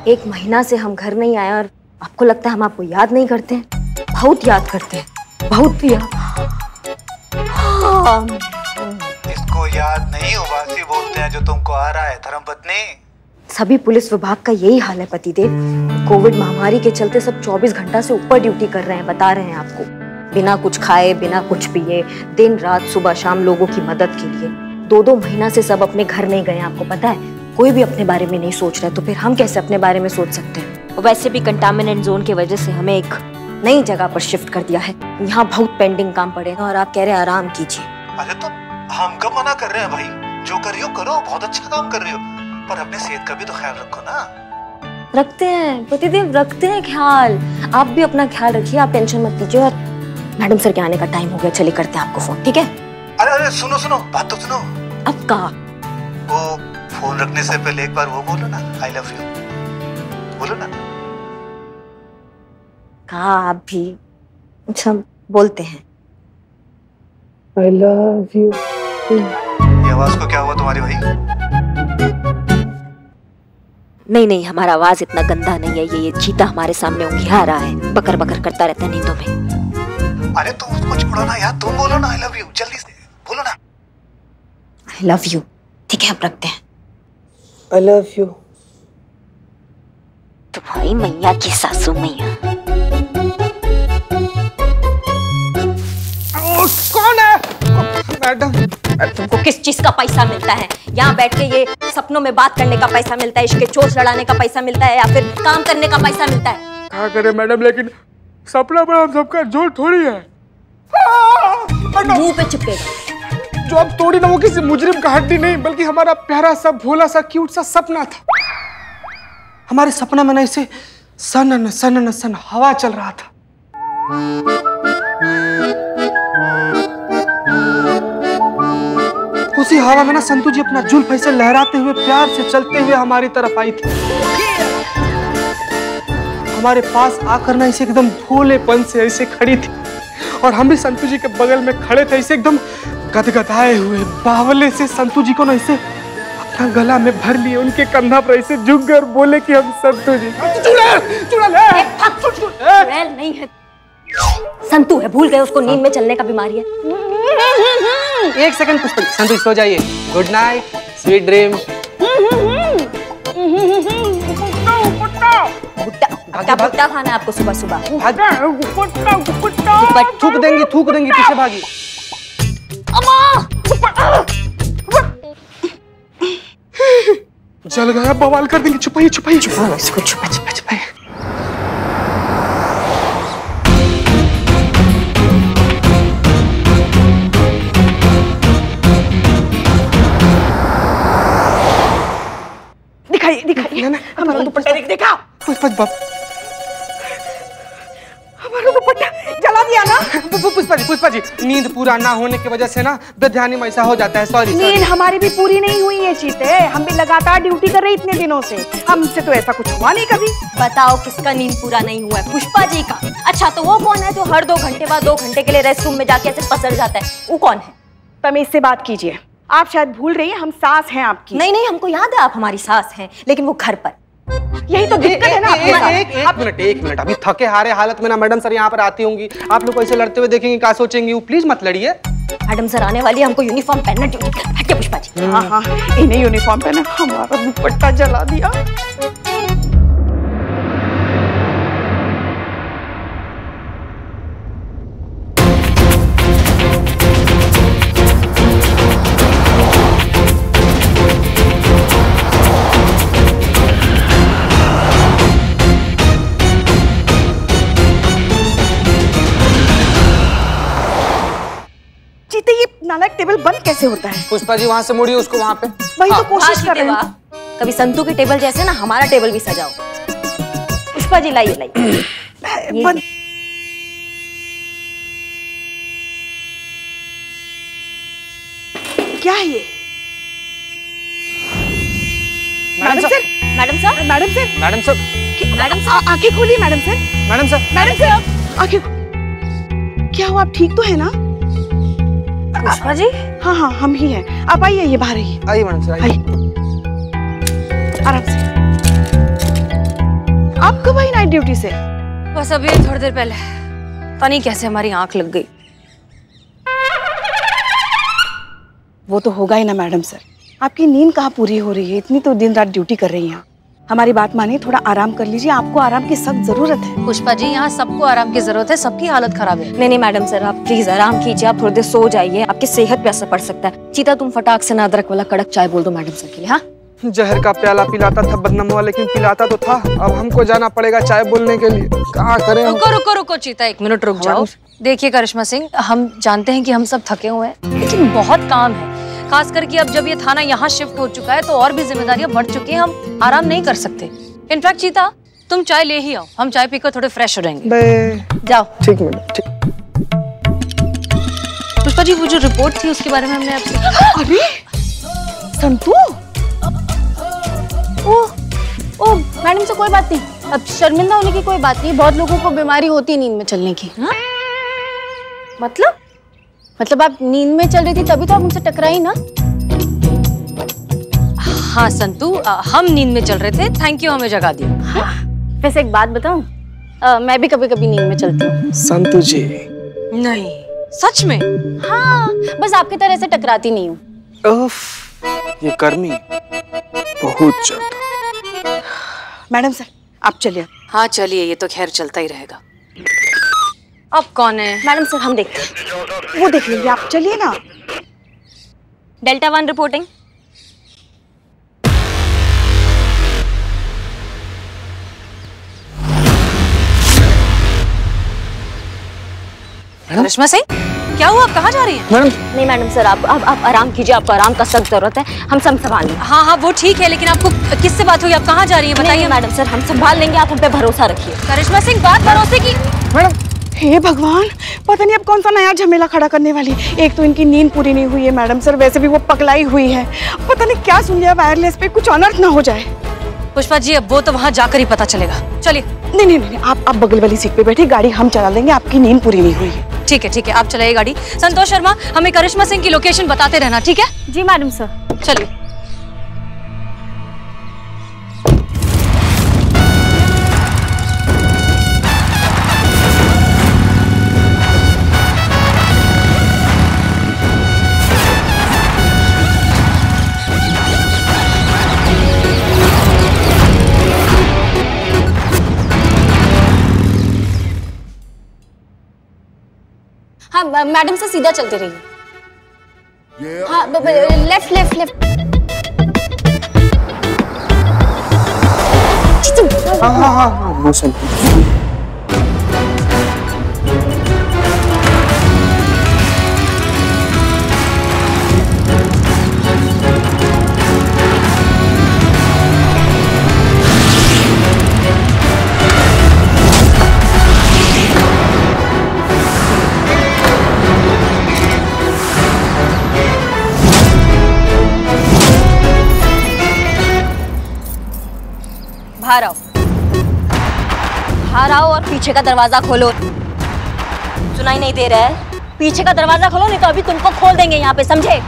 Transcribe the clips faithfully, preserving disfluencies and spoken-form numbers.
एक महीना से हम घर नहीं आए और आपको लगता है हम आपको याद नहीं करते हैं? बहुत याद करते हैं, बहुत याद। हाँ। इसको याद नहीं उबासी बोलते हैं जो तुमको आ रहा है धर्मपत्नी। सभी पुलिस विभाग का यही हाल है पतिदेव। कोविड महामारी के चलते सब चौबीस घंटा से ऊपर ड्यूटी कर रहे हैं, बता रहे हैं आपको। बिना कुछ खाए, बिना कुछ पिए, दिन रात सुबह शाम लोगों की मदद के लिए। दो दो महीना से सब अपने घर नहीं गए, आपको पता है। कोई भी अपने बारे में नहीं सोच रहा, तो फिर हम कैसे अपने बारे में सोच सकते हैं? वैसे भी कंटामिनेंट जोन की वजह से हमें एक नई जगह पर शिफ्ट कर दिया है। यहाँ बहुत पेंडिंग काम पड़े हैं और आप कह रहे हैं आराम कीजिए। अरे तो हम कब मना कर रहे हैं भाई? जो कर रही हो करो, बहुत अच्छा काम कर रही हो, पर अपने सेहत का भी तो ख्याल रखो ना। रखते हैं पतिदेव, रखते हैं ख्याल। आप भी अपना ख्याल रखिए, आप टेंशन मत लीजिए। और मैडम सर के आने का टाइम हो गया, चलिए करते हैं आपको फोन, ठीक है? अरे अरे सुनो सुनो, बात तो सुनो। अब कहा? वो फोन रखने से पहले एक बार वो बोलो ना, आई लव यू बोलो ना। कहा आप भी? अच्छा बोलते हैं आई लव यू। ये आवाज को क्या हुआ तुम्हारी भाई? नहीं नहीं, हमारा आवाज इतना गंदा नहीं है। ये ये चीता हमारे सामने उंघिया रहा है, बकर बकर करता रहता है नींदों में। अरे तुम उसको छोड़ो ना यार, तुम बोलो ना आई लव यू, जल्दी से बोलो ना। आई लव यू, ठीक है आप रखते हैं। I love you. तो भाई मैया की सासू मैया। कौन है? मैडम, तुमको किस चीज का पैसा मिलता है? यहाँ बैठ के ये सपनों में बात करने का पैसा मिलता है, इश्क के चोच लड़ाने का पैसा मिलता है, या फिर काम करने का पैसा मिलता है? क्या करे मैडम, लेकिन सपना पर हम सबका जोर थोड़ी है। मुंह पे चिपकेगा। जो अब तोड़ी ना वो किसी मुजरिम का हड्डी नहीं, बल्कि हमारा प्यारा सा भोला सा क्यूट सा सपना था। हमारे सपना में ना इसे सन सन सन हवा चल रहा था। उसी हवा में ना संतू जी अपना जुल्फ ऐसे लहराते हुए प्यार से चलते हुए हमारी तरफ आई थी। हमारे पास आकर ना इसे एकदम भोलेपन से ऐसे खड़ी थी, और हम भी संतू जी के बगल में खड़े थे ऐसे एकदम गदगदाए हुए। बावले से संतू जी को ना इसे अपना गला में भर लिए, उनके कंधा पर ऐसे झुक कर बोले कि हम संतू जी। चुड़ैल, चुड़ैल है। चुड़ैल नहीं है, संतू है। भूल गए उसको नींद में चलने का बीमारी है। एक सेकंड पुष्पा, संतू सो जाइए। Good night, sweet dream. भुट्टा भुट्टा खाना है आपको सुबह सुबह। थूक देंगी थूक देंगी, पीछे भागी। जल गया, बवाल कर देंगे। छुपाइए छुपाइए छुपाओ इसको, छुपा छुपा छुपाइए। दिखाइए दिखाइए ना, हमारा दुपट्टा देखा। पुष्पा बाप, हमारा दुपट्टा जला दिया ना। पुष्पा जी पुष्पा जी, नींद पूरा ना होने की वजह से ना बेध्यानी में ऐसा हो जाता है। सॉरी। नींद हमारी भी पूरी नहीं हुई है चीते, हम भी लगातार ड्यूटी कर रहे इतने दिनों से, हमसे तो ऐसा कुछ हुआ नहीं कभी। बताओ किसका नींद पूरा नहीं हुआ है? पुष्पा जी का। अच्छा तो वो कौन है जो हर दो घंटे बाद दो घंटे के लिए रेस्ट रूम में जाके ऐसे पसर जाता है? वो कौन है? तमीज से बात कीजिए, आप शायद भूल रही हैं हम सास हैं आपकी। नहीं नहीं, हमको याद है आप हमारी सास हैं, लेकिन वो घर पर। यही तो दिक्कत है ना। एक एक मिनट एक मिनट, अभी थके हारे हालत में ना मैडम सर यहाँ पर आती होंगी, आप लोग को ऐसे लड़ते हुए देखेंगे, क्या सोचेंगी? वो प्लीज मत लड़िए। मैडम सर आने वाली है, हमको यूनिफॉर्म पहनना ड्यूटी। हटिए पुष्पा जी। हाँ हाँ, इन्हें यूनिफॉर्म पहना, हमारा दुपट्टा जला दिया। नालायक टेबल बंद कैसे होता है? पुष्पा जी वहाँ से मुड़िए उसको, वहाँ पे वही तो कोशिश कर रहे हैं। कभी संतू के टेबल जैसे ना हमारा टेबल भी सजाओ। पुष्पा जी लाइए लाइए। क्या है ये? Madam sir, madam sir, madam sir, madam sir, madam sir, आंखें खोलिए madam sir. Madam sir, madam sir, आंखें। क्या हुआ, आप ठीक तो है ना? पुष्पा जी? हाँ हाँ हम ही हैं। आप आइए, ये बाहर आइए। आइए मैडम सर, आइए। आराम से। कब आई नाइट ड्यूटी से? बस अभी थोड़ी देर पहले। पता नहीं कैसे हमारी आंख लग गई। वो तो होगा ही ना मैडम सर। आपकी नींद कहाँ पूरी हो रही है? इतनी तो दिन रात ड्यूटी कर रही हैं। हमारी बात मानिए, थोड़ा आराम कर लीजिए। आपको आराम की सख्त जरूरत है। पुष्पा जी, यहाँ सबको आराम की जरूरत है, सबकी हालत खराब है। नहीं नहीं मैडम सर, आप प्लीज आराम कीजिए, आप थोड़ी देर सो जाइए, आपकी सेहत पे असर पड़ सकता है। चीता, तुम फटाक से ना अदरक वाला कड़क चाय बोल दो मैडम सर के लिए। हाँ, जहर का प्याला पिलाता था बदनामा, लेकिन पिलाता तो था। अब हमको जाना पड़ेगा चाय बोलने के लिए। क्या करें? रुको रुको रुको चीता, एक मिनट रुक जाओ। देखिए करिश्मा सिंह, हम जानते हैं कि हम सब थके हुए हैं, लेकिन बहुत काम है। खास करके अब जब ये थाना यहाँ शिफ्ट हो चुका है तो और भी जिम्मेदारियां बढ़ चुकी हैं, हम आराम नहीं कर सकते। इनफैक्ट चीता, तुम चाय ले ही आओ, हम चाय पीकर थोड़े फ्रेश हो जाएंगे। जाओ। ठीक मैडम, ठीक। पुष्पा जी, वो जो रिपोर्ट थी उसके बारे में हमने आपसे। अरे संतू, ओह ओह मैडम से कोई बात नहीं, अब शर्मिंदा होने की कोई बात नहीं। बहुत लोगों को बीमारी होती है नींद में चलने की। हा? मतलब मतलब आप नींद में चल रही थी तभी तो आप उनसे टकराई ना? हाँ संतू, हम नींद में चल रहे थे, थैंक यू हमें जगा दिया। हाँ? वैसे एक बात बताऊं, मैं भी कभी कभी नींद में चलती हूँ। संतू जी, नहीं सच में? हाँ, बस आपकी तरह से टकराती नहीं हूँ। ये गर्मी बहुत ज्यादा। मैडम सर आप चलिए। हाँ चलिए, ये तो खैर चलता ही रहेगा। अब कौन है? मैडम सर हम देखते हैं। वो देख लेंगे, आप चलिए ना। Delta one reporting. Karishma Singh, क्या हुआ? आप कहाँ जा रही हैं? मैडम, नहीं मैडम सर, आप आप आप आराम कीजिए, आपको आराम का सख्त जरूरत है, हम सब संभाल लेंगे। हाँ हाँ वो ठीक है, लेकिन आपको किससे बात हुई? आप कहाँ जा रही हैं बताइए। मैडम सर हम संभाल लेंगे, आप हम पे भरोसा रखिए। करिश्मा सिंह, बात भरोसे की। मैडम, हे भगवान, पता नहीं अब कौन सा नया झमेला खड़ा करने वाली। एक तो इनकी नींद पूरी नहीं हुई है मैडम सर, वैसे भी वो पगलाई हुई है। पता नहीं क्या सुन लिया वायरलेस पे, कुछ अनर्थ ना हो जाए। पुष्पा जी, अब वो तो वहाँ जाकर ही पता चलेगा। चलिए। नहीं नहीं नहीं, आप आप बगल वाली सीट पे बैठे, गाड़ी हम चला लेंगे, आपकी नींद पूरी नहीं हुई है। ठीक है ठीक है, आप चलाइए गाड़ी। संतोष शर्मा, हमें करिश्मा सिंह की लोकेशन बताते रहना, ठीक है? जी मैडम सर। चलिए। हाँ मैडम से सीधा चलते रहिए। हाँ लेफ्ट लेफ्ट लेफ्ट। हाँ हाँ हाँ हाँ वो संतू। बाहर आओ, बाहर आओ और पीछे का दरवाजा खोलो। सुनाई नहीं दे रहा है? पीछे का दरवाजा खोलो, नहीं तो अभी तुमको खोल देंगे यहाँ पे, समझे?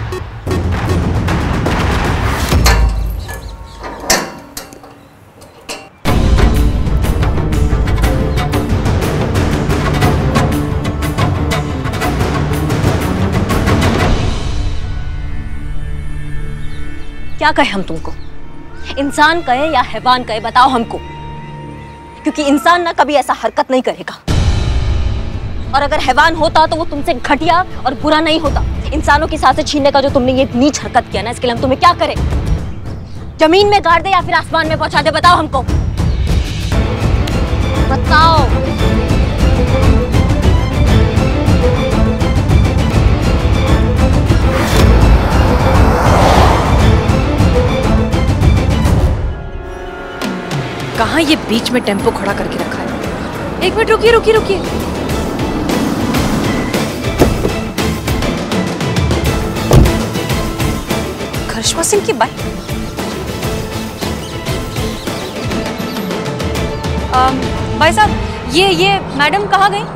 क्या कहे हम तुमको? इंसान कहे या हैवान कहे, बताओ हमको। क्योंकि इंसान ना कभी ऐसा हरकत नहीं करेगा, और अगर हैवान होता तो वो तुमसे घटिया और बुरा नहीं होता। इंसानों की सांसें छीनने का जो तुमने ये नीच हरकत किया ना, इसके लिए हम तुम्हें क्या करें? जमीन में गाड़ दे या फिर आसमान में पहुंचा दे, बताओ हमको, बताओ। कहाँ ये बीच में टेम्पो खड़ा करके रखा है? एक मिनट रुकिए रुकिए रुकिए। करिश्मा सिंह की बाइक। भाई साहब, ये ये मैडम कहाँ गई?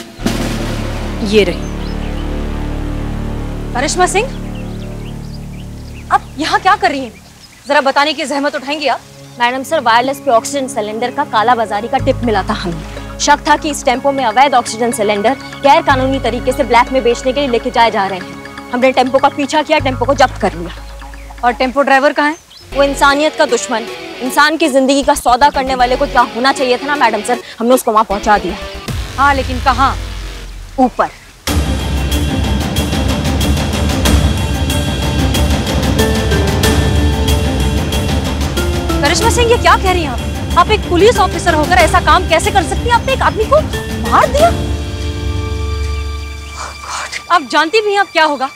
ये रही। करिश्मा सिंह, आप यहाँ क्या कर रही हैं? जरा बताने की जहमत उठाएंगी आप? मैडम सर, वायरलेस पे ऑक्सीजन सिलेंडर का काला बाजारी का टिप मिला था हमें। शक था कि इस टेम्पो में अवैध ऑक्सीजन सिलेंडर गैर कानूनी तरीके से ब्लैक में बेचने के लिए लेके जाए जा रहे हैं। हमने टेम्पो का पीछा किया, टेम्पो को जब्त कर लिया। और टेम्पो ड्राइवर कहाँ है? वो इंसानियत का दुश्मन, इंसान की जिंदगी का सौदा करने वाले को क्या होना चाहिए था ना मैडम सर, हमने उसको वहाँ पहुँचा दिया। हाँ, लेकिन कहाँ? ऊपर। करिश्मा सिंह, ये क्या कह रही हैं आप? आप एक पुलिस ऑफिसर होकर ऐसा काम कैसे कर सकती हैं? आपने एक आदमी को मार दिया। आप जानती भी हैं अब क्या होगा?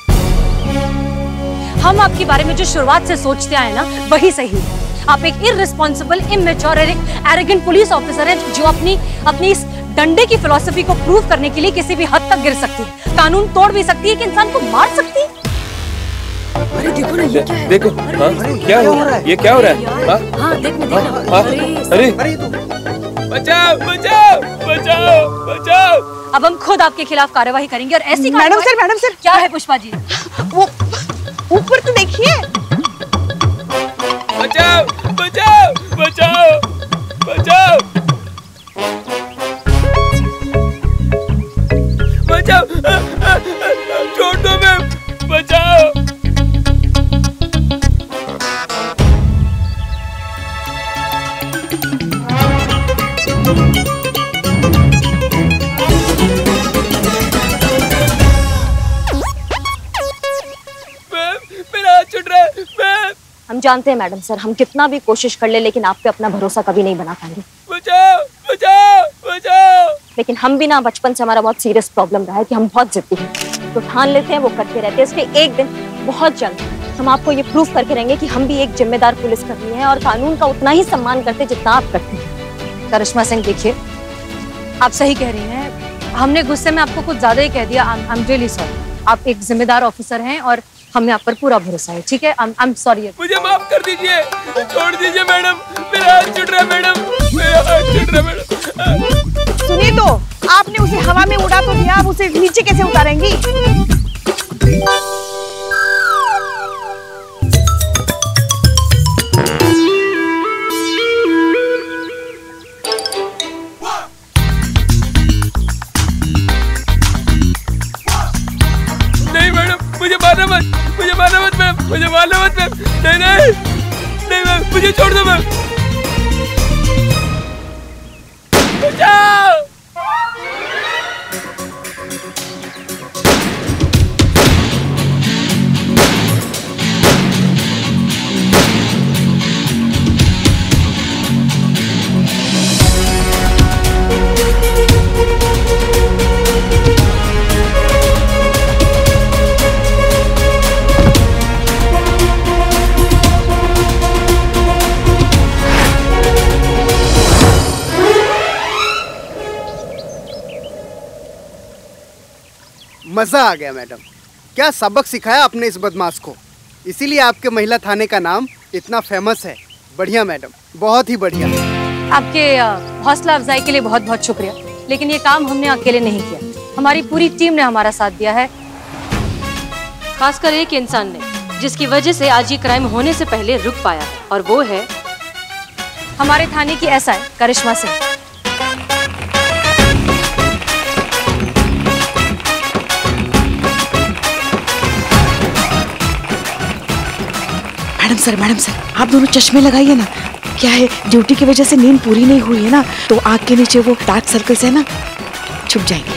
हम आपके बारे में जो शुरुआत से सोचते आए ना, वही सही है। आप एक irresponsible, immature, arrogant police officer हैं जो अपनी अपनी इस डंडे की फिलॉसफी को प्रूव करने के लिए किसी भी हद तक गिर सकती है, कानून तोड़ भी सकती है, कि इंसान को मार सकती है। अरे देखो ना, ये क्या है? देखो, हाँ, क्या हो रहा है? ये क्या हो रहा है? हाँ, हाँ, देख ना, देख ना। अरे, अरे, बचाओ, बचाओ, बचाओ, बचाओ। अब हम खुद आपके खिलाफ कार्यवाही करेंगे और ऐसी मैडम सर, मैडम सर, क्या है पुष्पा जी? वो ऊपर तो देखिए। बचाओ, बचाओ, बचाओ, बचाओ, बचाओ, छोड़ दो मैम, बचाओ। मेरा हाथ छूट रहा है मैम। हम जानते हैं मैडम सर, हम कितना भी कोशिश कर ले लेकिन आप पे अपना भरोसा कभी नहीं बना पाएंगे। बचाओ, बचाओ, बचाओ। लेकिन हम भी ना, बचपन से हमारा बहुत सीरियस प्रॉब्लम रहा है कि हम बहुत जिद्दी हैं, तो ठान लेते हैं, वो करते रहते हैं। इसलिए एक दिन बहुत जल्द हम आपको ये प्रूफ करके रहेंगे कि हम भी एक जिम्मेदार पुलिसकर्मी हैं और कानून का उतना ही सम्मान करते जितना आप करते हैं। करिश्मा सिंह, देखिए, आप सही कह रही हैं। हमने गुस्से में आपको कुछ ज्यादा ही कह दिया। I am really sorry. आप एक जिम्मेदार ऑफिसर हैं और हमें आप पर पूरा भरोसा है, ठीक है? I am sorry. मुझे माफ कर दीजिए, छोड़ दीजिए मैडम, मेरा हाथ छूट रहा है मैडम, मेरा हाथ छूट रहा है मैडम। सुनिए तो, आपने उसे हवा में उड़ा तो दिया, आप उसे नीचे कैसे उतारेंगी? नहीं मैडम, मुझे मारना मत, मुझे मारना मत मैम, मुझे मारना मत मैम, नहीं नहीं नहीं मैम, मुझे छोड़ दो मैम, बचाओ। मजा आ गया मैडम, क्या सबक सिखाया आपने इस बदमाश को, इसीलिए आपके महिला थाने का नाम इतना फेमस है। बढ़िया मैडम, बहुत ही बढ़िया। आपके हौसला अफजाई के लिए बहुत बहुत शुक्रिया, लेकिन ये काम हमने अकेले नहीं किया, हमारी पूरी टीम ने हमारा साथ दिया है। खासकर एक इंसान ने, जिसकी वजह से आज ये क्राइम होने से पहले रुक पाया, और वो है हमारे थाने की S I Karishma Singh. Madam sir, madam sir, आप दोनों चश्मे लगाइए ना। क्या है, ड्यूटी की वजह से नींद पूरी नहीं हुई है ना, तो आँख के नीचे वो डार्क सर्कल्स है ना, छुप जाएंगे।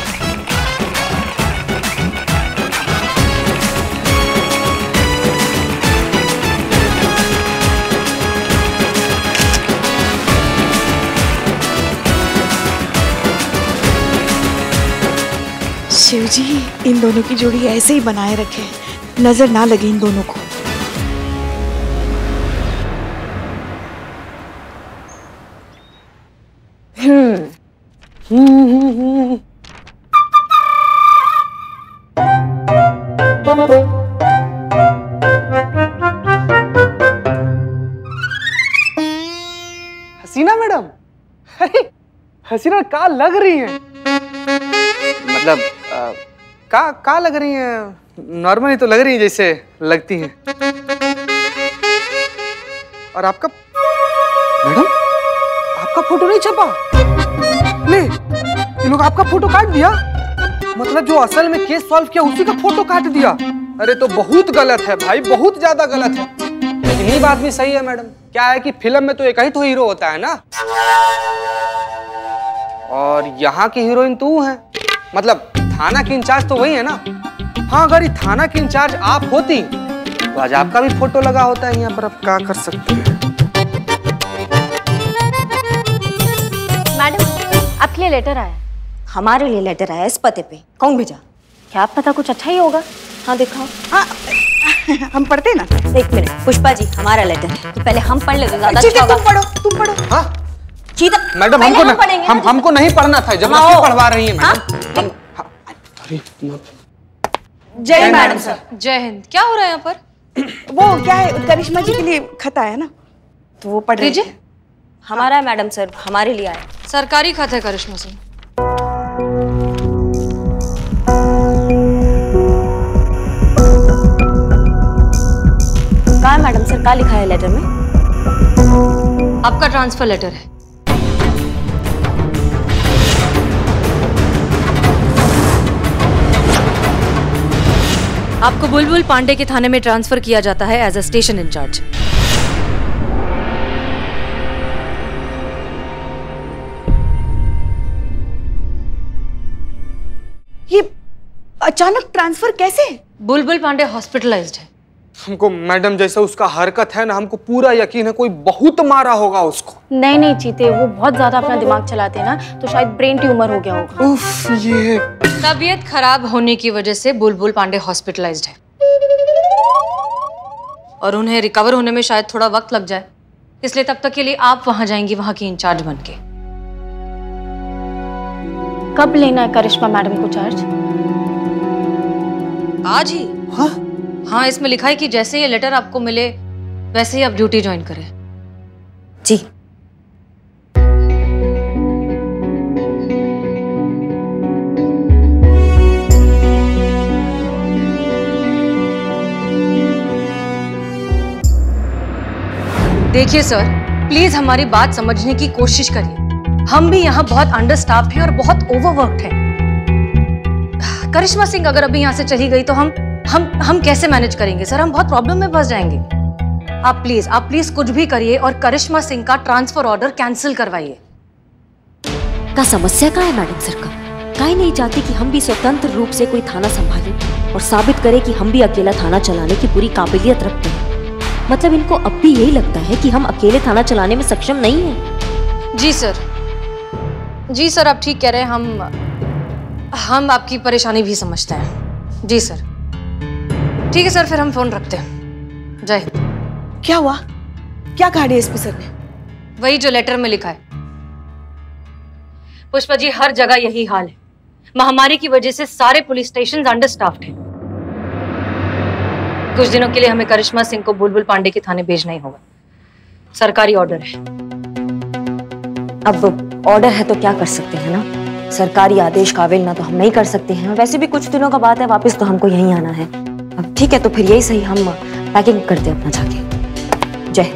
शिव जी, इन दोनों की जोड़ी ऐसे ही बनाए रखे, नजर ना लगे इन दोनों को। हसीना मैडम, अरे हसीना का लग रही हैं? मतलब आ, का का लग रही हैं? नॉर्मली तो लग रही हैं जैसे लगती हैं। और आपका मैडम आपका फोटो नहीं छपा? ले, ये लोग आपका फोटो काट दिया। मतलब जो असल में केस सॉल्व किया उसी का फोटो काट दिया। अरे तो बहुत गलत है भाई, बहुत ज्यादा गलत है। लेकिन ये बात भी सही है मैडम, क्या है कि फिल्म में तो एक ही तो हीरो होता है ना, और यहाँ की हीरोइन तू है, मतलब थाना की इंचार्ज तो वही है ना। हाँ, अगर ये थाना की इंचार्ज आप होती तो आज आपका भी फोटो लगा होता है यहाँ पर। अब क्या कर सकते हैं। मैडम, आपके लिए लेटर आया। हमारे लिए लेटर आया इस पते पे? कौन भेजा? क्या पता कुछ अच्छा ही होगा। हाँ दिखाओ। हाँ हम पढ़ते ना। एक मिनट पुष्पा जी, हमारा लेटर है तो पहले हम पढ़ ले तो ज्यादा अच्छा होगा। तुम पढ़ो, तुम पढ़ो। हाँ चीता मैडम, हमको हम, हम हमको नहीं पढ़ना था, जबरदस्ती पढ़वा रही है मैडम। जय मैडम सर। जय हिंद। क्या हो रहा है यहाँ पर? वो क्या है, करिश्मा जी के लिए खत आया ना, तो वो पढ़ रही है। हमारा है मैडम सर, हमारे लिए आया। सरकारी खत है करिश्मा सिंह। कहा मैडम सर, क्या लिखा है लेटर में? आपका ट्रांसफर लेटर है। आपको बुलबुल पांडे के थाने में ट्रांसफर किया जाता है एज अ स्टेशन इंचार्ज। ये अचानक ट्रांसफर कैसे? बुलबुल पांडे हॉस्पिटलाइज्ड है। हमको मैडम जैसा उसका हरकत है ना, हमको पूरा यकीन है कोई बहुत मारा होगा उसको। नहीं नहीं चीते, वो बहुत ज्यादा अपना दिमाग चलाते हैं ना, तो शायद ब्रेन ट्यूमर हो गया होगा। उफ, ये तबीयत खराब होने की वजह से बुलबुल पांडे हॉस्पिटलाइज्ड है और उन्हें रिकवर होने में शायद थोड़ा वक्त लग जाए, इसलिए तब तक के लिए आप वहां जाएंगी, वहां की इंचार्ज बनके। कब लेना है करिश्मा मैडम को चार्ज? आज ही। हाँ हाँ, इसमें लिखा है कि जैसे ये लेटर आपको मिले वैसे ही आप ड्यूटी ज्वाइन करें। जी। देखिए सर, प्लीज हमारी बात समझने की कोशिश करिए। हम भी यहाँ बहुत अंडरस्टाफ्ड हैं और बहुत ओवरवर्क्ड हैं। करिश्मा सिंह अगर अभी यहाँ से चली गई तो हम हम हम कैसे मैनेज करेंगे सर? हम बहुत प्रॉब्लम में फंस जाएंगे। आप प्लीज आप प्लीज कुछ भी करिए और करिश्मा सिंह का ट्रांसफर ऑर्डर कैंसिल करवाइए। का समस्या का है मैडम सर का? काहे नहीं चाहती कि हम भी स्वतंत्र रूप से कोई थाना संभालें और साबित करें कि हम भी अकेला थाना चलाने की पूरी काबिलियत रखते हैं? मतलब इनको अब भी यही लगता है कि हम अकेले थाना चलाने में सक्षम नहीं हैं। जी सर, जी सर, आप ठीक कह रहे हैं। हम हम आपकी परेशानी भी समझते हैं। जी सर, ठीक है सर, फिर हम फोन रखते हैं। जय हिंद। क्या हुआ? क्या कहा डीएसपी सर ने? वही जो लेटर में लिखा है। पुष्पा जी, हर जगह यही हाल है। महामारी की वजह से सारे पुलिस स्टेशन अंडरस्टाफ्ड हैं। कुछ दिनों के लिए हमें करिश्मा सिंह को बुलबुल पांडे के थाने भेजना ही होगा। सरकारी ऑर्डर है। अब ऑर्डर है तो क्या कर सकते हैं ना, सरकारी आदेश काबिल ना तो हम नहीं कर सकते हैं। वैसे भी कुछ दिनों का बात है, वापस तो हमको यहीं आना है। अब ठीक है, तो फिर यही सही, हम पैकिंग करते अपना जाके। जय।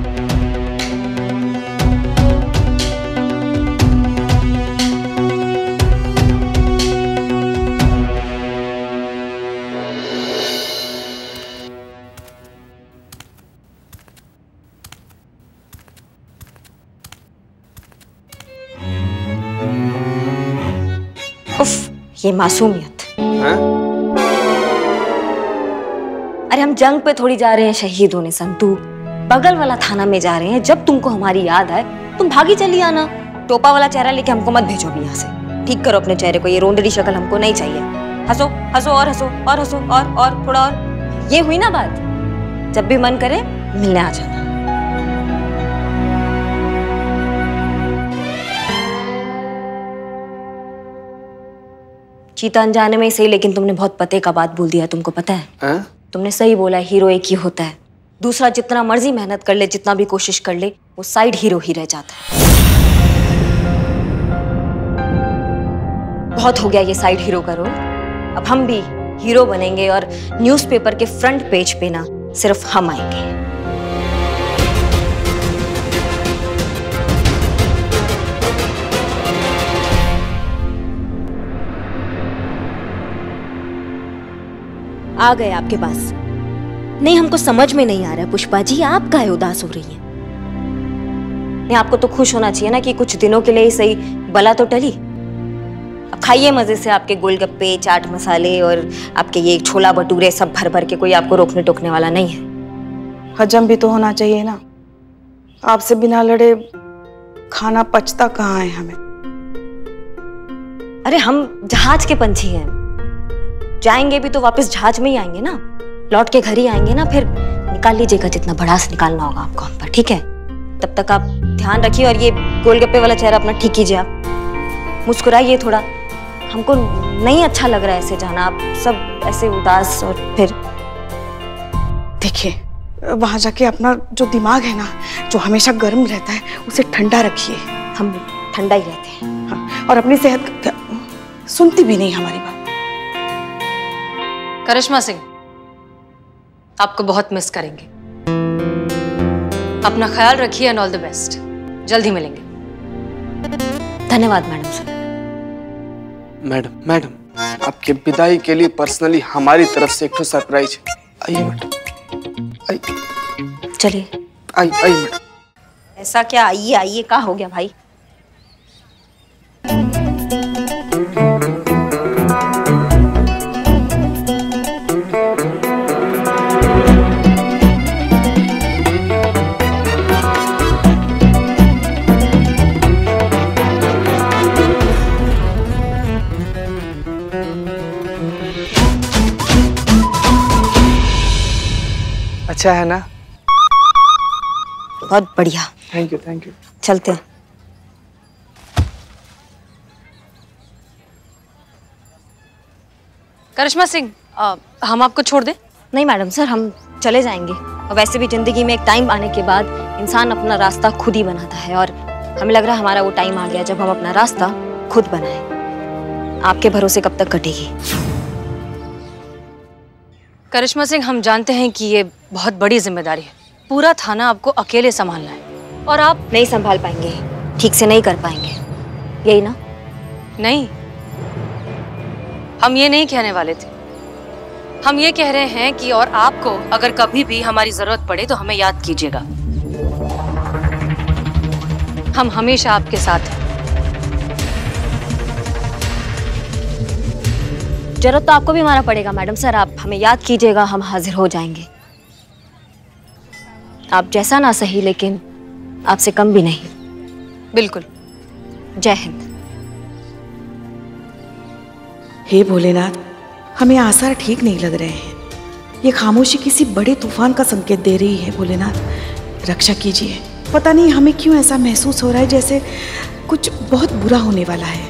उफ, ये मासूमियत। हैं? अरे हम जंग पे थोड़ी जा रहे हैं शहीद होने संतू, बगल वाला थाना में जा रहे हैं। जब तुमको हमारी याद आए तुम भागी चली आना। टोपा वाला चेहरा लेके हमको मत भेजो भी यहाँ से। ठीक करो अपने चेहरे को, ये रोंदड़ी शक्ल हमको नहीं चाहिए। हंसो हंसो और हंसो और हंसो और और थोड़ा और। ये हुई ना बात? जब भी मन करे मिलने आ जाना। चीता अनजाने में ही सही, लेकिन तुमने बहुत पते का बात बोल दिया। तुमको पता है, है? तुमने सही बोला, हीरो एक ही होता है। दूसरा जितना मर्जी मेहनत कर ले, जितना भी कोशिश कर ले, वो साइड हीरो ही रह जाता है। बहुत हो गया ये साइड हीरो का रोल। अब हम भी हीरो बनेंगे और न्यूज़पेपर के फ्रंट पेज पे ना सिर्फ हम आएंगे। आ गए आपके पास। नहीं, हमको समझ में नहीं आ रहा है पुष्पा जी, आप काहे उदास हो रही हैं? नहीं, आपको तो खुश होना चाहिए ना कि कुछ दिनों के लिए ही सही बला तो टली। अब खाइए मजे से आपके गोलगप्पे, चाट मसाले और आपके ये छोला भटूरे सब भर भर के, कोई आपको रोकने टोकने वाला नहीं है। हजम भी तो होना चाहिए ना, आपसे बिना लड़े खाना पचता कहाँ है हमें। अरे हम जहाज के पंछी हैं, जाएंगे भी तो वापस जहाज में ही आएंगे ना, लौट के घर ही आएंगे ना। फिर निकाल लीजिएगा जितना भड़ास निकालना होगा आपको हम पर, ठीक है? तब तक आप ध्यान रखिए और ये गोलगप्पे वाला चेहरा अपना ठीक कीजिए। आप मुस्कुराइए थोड़ा, हमको नहीं अच्छा लग रहा है ऐसे जाना, आप सब ऐसे उदास। और फिर देखिए, वहां जाके अपना जो दिमाग है ना, जो हमेशा गर्म रहता है, उसे ठंडा रखिए। हम ठंडा ही रहते हैं। हाँ, और अपनी सेहत सुनती भी नहीं हमारी बात। करिश्मा सिंह, आपको बहुत मिस करेंगे। अपना ख्याल रखिए एंड ऑल द बेस्ट। जल्द ही मिलेंगे। धन्यवाद मैडम सर। मैडम मैडम आपके विदाई के लिए पर्सनली हमारी तरफ से एक सरप्राइज है। आइए मैडम, आइए। चलिए आइए आइए मैडम। ऐसा क्या आइए आइए का हो गया भाई? अच्छा है ना? बहुत बढ़िया। Thank you thank you. चलते हैं। करिश्मा सिंह, आ, हम आपको छोड़ दें? नहीं मैडम सर, हम चले जाएंगे। और वैसे भी जिंदगी में एक टाइम आने के बाद इंसान अपना रास्ता खुद ही बनाता है, और हमें लग रहा है हमारा वो टाइम आ गया जब हम अपना रास्ता खुद बनाएं। आपके भरोसे कब तक कटेगी? करिश्मा सिंह, हम जानते हैं कि ये बहुत बड़ी जिम्मेदारी है। पूरा थाना आपको अकेले संभालना है और आप नहीं संभाल पाएंगे, ठीक से नहीं कर पाएंगे, यही ना? नहीं, हम ये नहीं कहने वाले थे। हम ये कह रहे हैं कि और आपको अगर कभी भी हमारी जरूरत पड़े तो हमें याद कीजिएगा। हम हमेशा आपके साथ हैं। जरूरत तो आपको भी हमारा पड़ेगा मैडम सर, आप हमें याद कीजिएगा, हम हाजिर हो जाएंगे। आप जैसा ना सही, लेकिन आपसे कम भी नहीं। बिल्कुल। जय हिंद। हे भोलेनाथ, हमें आसार ठीक नहीं लग रहे हैं। ये खामोशी किसी बड़े तूफान का संकेत दे रही है। भोलेनाथ रक्षा कीजिए। पता नहीं हमें क्यों ऐसा महसूस हो रहा है जैसे कुछ बहुत बुरा होने वाला है।